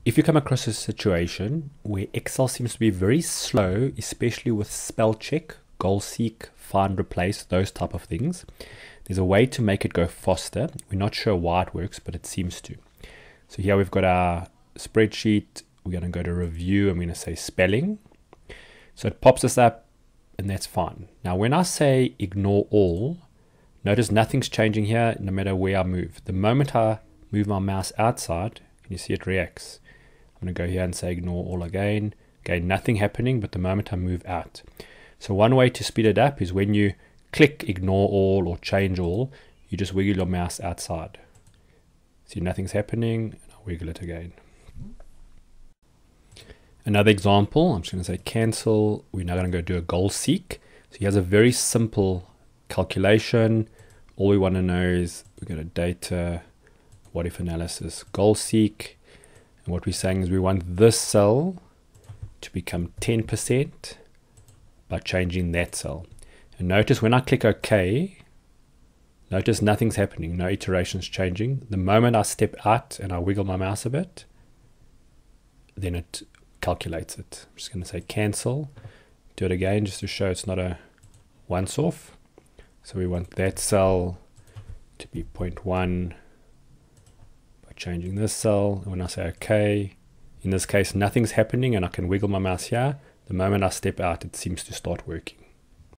if you come across a situation where Excel seems to be very slow, especially with Spellcheck, Goalseek, find, replace, those type of things, there's a way to make it go faster. We're not sure why it works, but it seems to. So here we've got our spreadsheet. We're going to go to review. I'm going to say spelling. So it pops us up, and that's fine. Now, when I say ignore all, notice nothing's changing here no matter where I move. The moment I move my mouse outside, can you see it reacts? I'm going to go here and say ignore all again. Again, nothing happening, but the moment I move out. So one way to speed it up is when you click ignore all or change all, you just wiggle your mouse outside. See, nothing's happening, and I'll wiggle it again. Another example, I'm just going to say cancel. We're now going to go do a Goalseek. So he has a very simple calculation. All we want to know is we're going to data, what if analysis, Goalseek. And what we're saying is we want this cell to become 10% by changing that cell. And notice when I click OK, notice nothing's happening, no iterations changing. The moment I step out and I wiggle my mouse a bit, then it calculates it. I'm just going to say cancel, do it again just to show it's not a once off. So we want that cell to be 0.1 by changing this cell. And when I say OK, in this case nothing's happening and I can wiggle my mouse here. The moment I step out, it seems to start working.